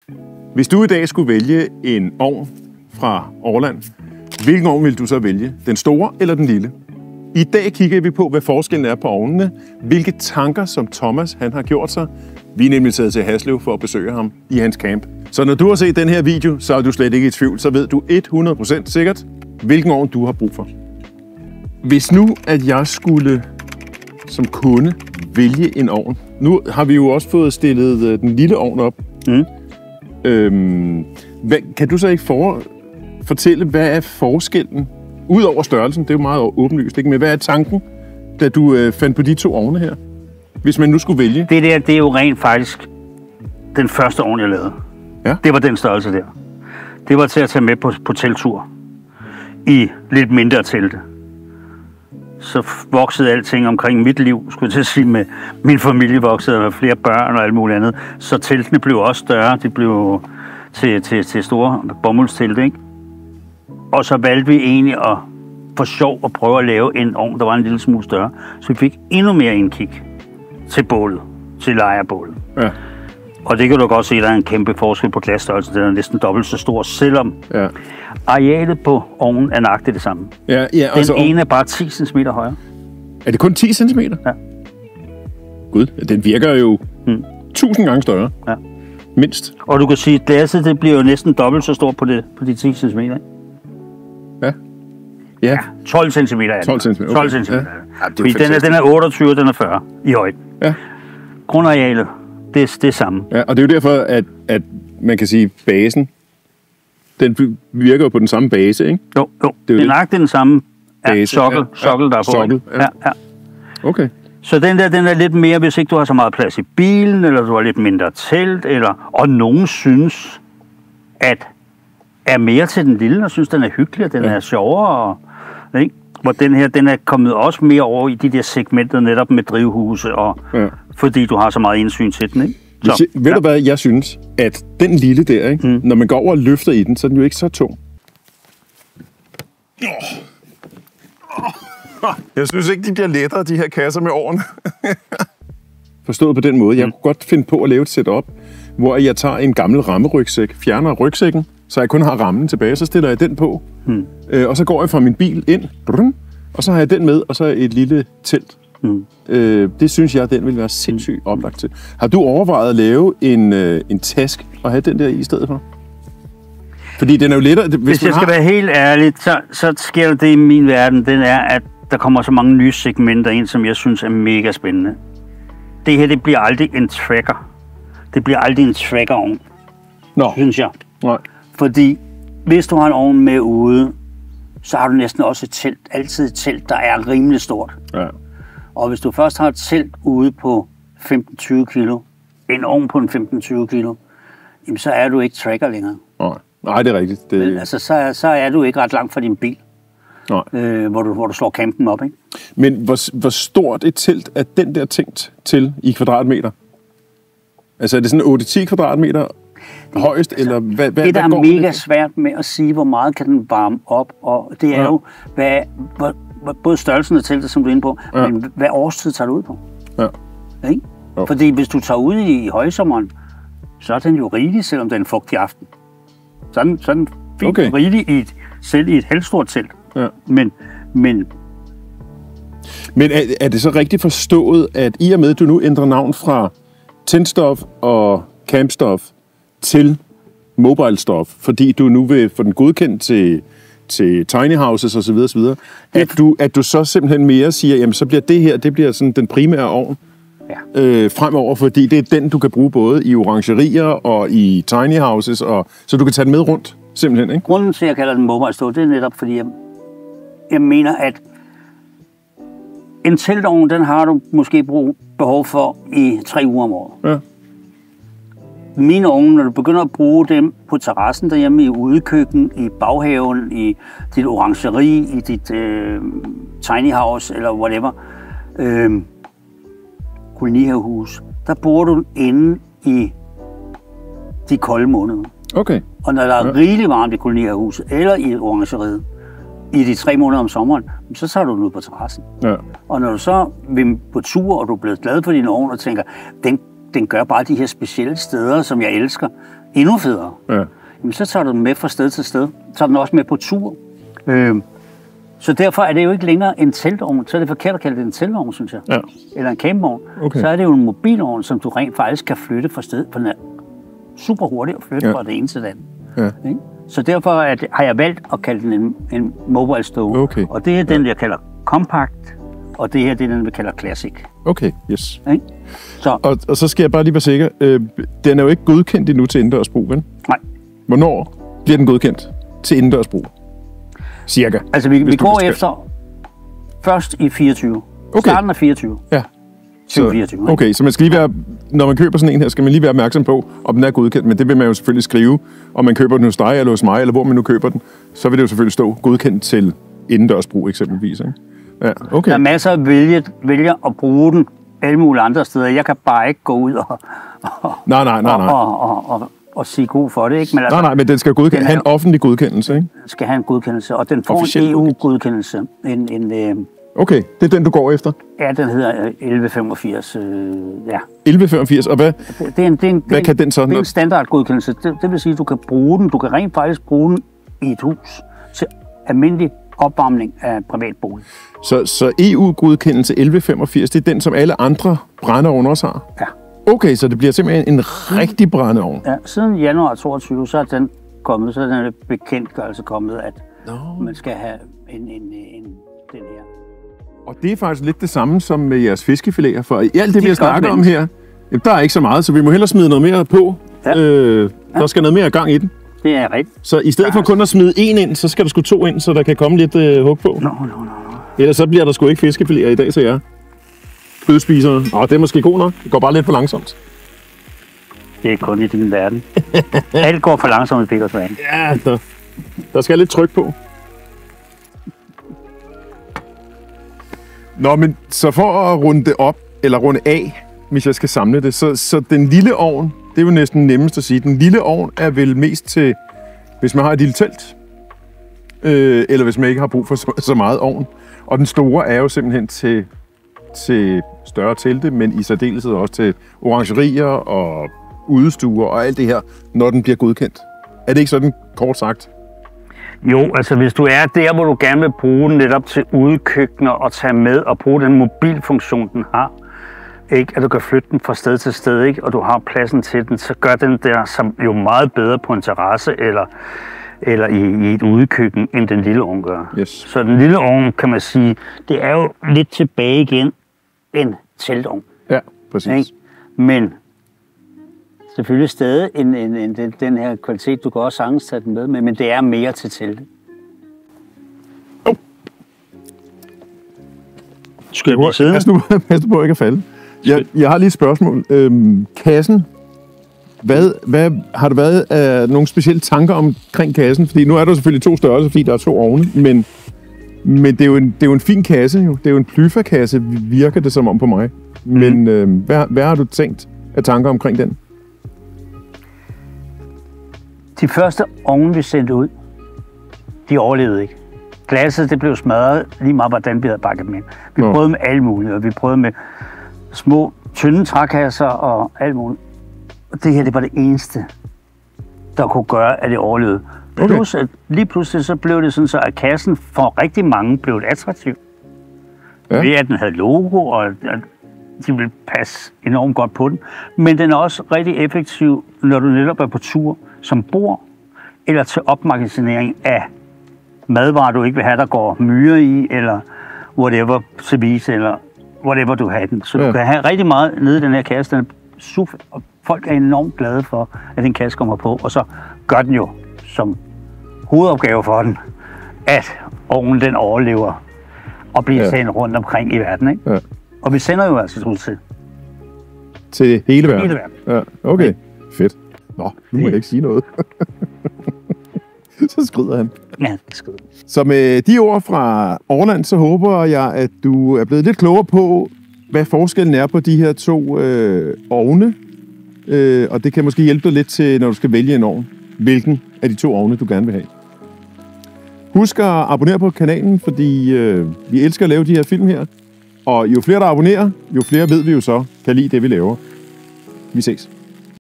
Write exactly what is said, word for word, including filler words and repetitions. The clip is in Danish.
Hvis du i dag skulle vælge en ovn fra Orland, hvilken ovn vil du så vælge? Den store eller den lille? I dag kigger vi på, hvad forskellen er på ovnene, hvilke tanker, som Thomas han har gjort sig. Vi er nemlig taget til Haslev for at besøge ham i hans camp. Så når du har set den her video, så er du slet ikke i tvivl, så ved du hundrede procent sikkert, hvilken ovn du har brug for. Hvis nu, at jeg skulle som kunde vælge en ovn. Nu har vi jo også fået stillet den lille ovn op. Mm. Øhm, hvad, kan du så ikke for, fortælle, hvad er forskellen? Udover størrelsen, det er jo meget åbenlyst, ikke? Men hvad er tanken, da du øh, fandt på de to ovne her? Hvis man nu skulle vælge. Det der, det er jo rent faktisk den første ovn, jeg lavede. Ja. Det var den størrelse der. Det var til at tage med på, på teltur. I lidt mindre telte. Så voksede alting omkring mit liv, skulle jeg til at sige, med min familie voksede, med flere børn og alt muligt andet. Så teltene blev også større. De blev til, til, til store bomuldstelte, ikke? Og så valgte vi egentlig at for sjov at prøve at lave en ovn, der var en lille smule større. Så vi fik endnu mere indkig til bålet, til lejrebålet. Ja. Og det kan du godt se, at der er en kæmpe forskel på glasstørrelsen. Den er næsten dobbelt så stor, selvom ja. arealet på ovnen er nøjagtigt det samme. Ja, ja, den altså, ene er bare ti centimeter højere. Er det kun ti centimeter? Ja. Gud, den virker jo hmm. tusind gange større. Ja. Mindst. Og du kan sige, at glasset det bliver jo næsten dobbelt så stort på, det, på de ti centimeter. Ja. Ja. Ja, tolv centimeter er det. tolv centimeter. Okay. tolv centimeter. Ja. Ja, Fordi den er, den er otteogtyve, og den er fyrre i højde. Ja. Grundarealet, det er det samme. Ja, og det er jo derfor, at, at man kan sige, basen, den virker jo på den samme base, ikke? Jo, jo. Det er, det er nøjagtigt den samme ja, sokkel, ja. sokkel, der er på. Sokkel, ja. Ja, ja. Okay. Så den der, den er lidt mere, hvis ikke du har så meget plads i bilen, eller du har lidt mindre telt, eller, og nogen synes, at er mere til den lille, og synes, den er hyggelig, og den ja. er sjovere, og, ikke? Hvor den her, den er kommet også mere over i de der segmenter, netop med drivhuse, og ja. fordi du har så meget indsyn til den, ikke? Så, jeg, ved ja. du hvad, jeg synes, at den lille der, ikke? Mm. Når man går over og løfter i den, så er den jo ikke så tung. Oh. Oh. Jeg synes ikke, de bliver lettere, de her kasser med årene. Forstået på den måde. Jeg mm. kunne godt finde på at lave et setup, hvor jeg tager en gammel rammerygsæk, fjerner rygsækken, så jeg kun har rammen tilbage, så stiller jeg den på. Mm. Øh, og så går jeg fra min bil ind, og så har jeg den med, og så et lille telt. Mm. Øh, det synes jeg, den vil være sindssygt oplagt til. Har du overvejet at lave en, øh, en task og have den der i stedet for? Fordi den er jo lettere... Hvis, hvis jeg har... skal være helt ærlig, så, så sker det i min verden, den er, at der kommer så mange nye segmenter ind, som jeg synes er mega spændende. Det her, det bliver aldrig en tracker. Det bliver aldrig en tracker-ovn. Nå. Synes jeg. Nej. Fordi hvis du har en ovn med ude, så har du næsten også et telt. Altid et telt, der er rimelig stort. Ja. Og hvis du først har et telt ude på femten til tyve kilo, en ovn på en femten til tyve kilo, jamen så er du ikke tracker længere. Nej, Nej det er rigtigt. Det... Men, altså, så, så er du ikke ret langt fra din bil, Nej. Øh, hvor, du, hvor du slår campen op, ikke? Men hvor, hvor stort et telt er den der tænkt til i kvadratmeter? Altså er det sådan otte til ti kvadratmeter det, højst, altså, eller hvad, hvad det, der hvad er mega det? svært med at sige, hvor meget kan den varme op, og det er ja. jo, hvad, hvor, både størrelsen af teltet, som du er inde på, ja. men hvad årstid tager du ud på? Ja. Ikke? Jo. Fordi hvis du tager ud i, i højsommeren, så er den jo rigelig, selvom den er en fugtig aften. Så er den, så er den fint okay. rigelig i et, selv i et halvstort telt. Ja. Men, men, men er, er det så rigtigt forstået, at i og med, at du nu ændrer navn fra tentstof og campstof til mobile stof, fordi du nu vil få den godkendt til, til tiny houses osv., osv., at du, at du så simpelthen mere siger, jamen så bliver det her, det bliver sådan den primære ovn ja. øh, fremover, fordi det er den, du kan bruge både i orangerier og i tiny houses, og, så du kan tage den med rundt, simpelthen, ikke? Grunden til, at jeg kalder den mobile stove, det er netop, fordi jeg, jeg mener, at en teltovn, den har du måske brug, behov for i tre uger om året. Ja. Mine ovne, når du begynder at bruge dem på terrassen derhjemme, i udekøkken, i baghaven, i dit orangeri, i dit øh, tiny house eller whatever, øh, kolonihavehus, der bor du inde i de kolde måneder. Okay. Og når der er ja. rigeligt varmt i kolonihavehuset eller i orangeriet, i de tre måneder om sommeren, så tager du den ud på terrassen. Ja. Og når du så vil på tur, og du er blevet glad for din ovn, og tænker, den, den gør bare de her specielle steder, som jeg elsker, endnu federe. Ja. Jamen, så tager du den med fra sted til sted. Så tager den også med på tur. Øh, så derfor er det jo ikke længere en teltovn. Så er det forkert at kalde det en teltovn, synes jeg. Ja. Eller en campingvogn. Okay. Så er det jo en mobilovn, som du rent faktisk kan flytte fra sted. For den er super hurtigt at flytte ja. fra det ene til det andet. Ja. Ikke? Så derfor er det, har jeg valgt at kalde den en, en mobile stove. Okay. Og det er den, jeg kalder compact. Og det her, det er den, vi kalder classic. Okay, yes. Ikke? Så, Og, og så skal jeg bare lige være sikker. Øh, den er jo ikke godkendt endnu til indendørsbrug, vel? nej. Hvornår bliver den godkendt til indendørsbrug? Cirka. Altså, vi, vi du går skal- efter først i fireogtyve. Okay. Starten af fireogtyve. Ja. tyve fireogtyve. ikke? Okay, så man skal lige være, når man køber sådan en her, skal man lige være opmærksom på, om den er godkendt. Men det vil man jo selvfølgelig skrive, om man køber den hos dig eller hos mig, eller hvor man nu køber den. Så vil det jo selvfølgelig stå godkendt til indendørsbrug eksempelvis. Ikke? Ja, okay. Der er masser af vælge, vælger at bruge den alle mulige andre steder. Jeg kan bare ikke gå ud og, og, Nej, nej, nej, nej. og, og, og, og sige god for det. Ikke? Men altså, Nej, nej, men den skal godkende, den er- have en offentlig godkendelse, ikke? skal have en godkendelse, og den får Officiel en E U-godkendelse. En, en, øh, Okay, det er den, du går efter. ja, den hedder øh, elleve femogfirs. Øh, ja. elleve femogfirs, og hvad? Det, det er en, det er en, det er Hvad en- kan den så? Det er en standardgodkendelse. Det, det vil sige, at du kan bruge den. Du kan rent faktisk bruge den i et hus til almindelig opvarmning af privatbolig. Så, så E U-godkendelse elleve femogfirs, det er den, som alle andre brændeovne også har? Ja. Okay, så det bliver simpelthen en rigtig brændeovn. Ja, siden januar toogtyve, så er den kommet, så er den bekendtgørelse kommet, at Nå. man skal have en, en, en, den her. Og det er faktisk lidt det samme som med jeres fiskefiléer, for i alt det, vi har godt snakket om vendt. her, jamen, der er ikke så meget, så vi må hellere smide noget mere på. Ja. Øh, der skal noget mere gang i den. Det er rigtigt. Så i stedet for kun at smide en ind, så skal der sgu to ind, så der kan komme lidt øh, hug på. Nå, nå, nå, nå. Ellers så bliver der sgu ikke fiskefiléer i dag til jer. Kødspisere. Åh, det er måske god nok. Det går bare lidt for langsomt. Det er kun i din verden. Alt går for langsomt i Bækkersvane. Ja, der, der skal lidt tryk på. Nå, men så for at runde det op, eller runde af, hvis jeg skal samle det, så, så den lille ovn, det er jo næsten nemmest at sige, den lille ovn er vel mest til, hvis man har et lille telt, øh, eller hvis man ikke har brug for så, så meget ovn. Og den store er jo simpelthen til, til større telte, men i særdeleshed også til orangerier og udestuer og alt det her, når den bliver godkendt. Er det ikke sådan, kort sagt? Jo, altså hvis du er der, hvor du gerne vil bruge den netop til udekøkkener og tage med og bruge den mobilfunktion, den har, ikke? At du kan flytte den fra sted til sted, ikke? Og du har pladsen til den, så gør den der som jo meget bedre på en terrasse eller, eller i, i et udekøkken, end den lille ovn gør. Yes. Så den lille ovn, kan man sige, det er jo lidt tilbage igen en teltovn. Ja, præcis. Ikke? Men selvfølgelig stadig en, en, en, den, den her kvalitet, du kan også sagtens tage den med, men, men det er mere til telte. Oh. Skal jeg blive siddende? Pas nu, pas nu på ikke at falde. Jeg, jeg har lige et spørgsmål. Øhm, kassen. Hvad, hvad, har der været øh, nogle specielle tanker omkring kassen? Fordi nu er der selvfølgelig to størrelser, fordi der er to ovne, men, men det, er jo en, det er jo en fin kasse. Jo. Det er jo en Plyfa-kasse, virker det som om på mig. Men øh, hvad, hvad har du tænkt af tanker omkring den? De første ovne, vi sendte ud, de overlevede ikke. Glasset, det blev smadret lige meget, hvordan vi havde bakket dem ind. Vi Nå. prøvede med alle mulige, og vi prøvede med små, tynde trækasser og alt muligt. Og det her, det var det eneste, der kunne gøre, at det overlevede. Okay. Plus, at lige pludselig så blev det sådan, så at kassen for rigtig mange blev et attraktiv. Ja. Ved at den havde logo, og at de ville passe enormt godt på den. Men den er også rigtig effektiv, når du netop er på tur som bord, eller til opmagasinering af madvarer, du ikke vil have, der går myre i, eller whatever, service, eller whatever du har den. Så ja. Du kan have rigtig meget nede i den her kasse. Den er super, og folk er enormt glade for, at den kasse kommer på, og så gør den jo som hovedopgave for den, at ovnen den overlever og bliver Ja. sendt rundt omkring i verden. Ikke? Ja. Og vi sender jo altså ud til Til hele verden? hele verden. Ja, okay. Fedt. Nå, nu må jeg ikke sige noget. Så skrider han. Ja, det skal du. Så med de ord fra Orland, så håber jeg, at du er blevet lidt klogere på, hvad forskellen er på de her to øh, ovne. Øh, og det kan måske hjælpe dig lidt til, når du skal vælge en ovn, hvilken af de to ovne, du gerne vil have. Husk at abonnere på kanalen, fordi øh, vi elsker at lave de her film her. Og jo flere, der abonnerer, jo flere ved vi jo så kan lide det, vi laver. Vi ses.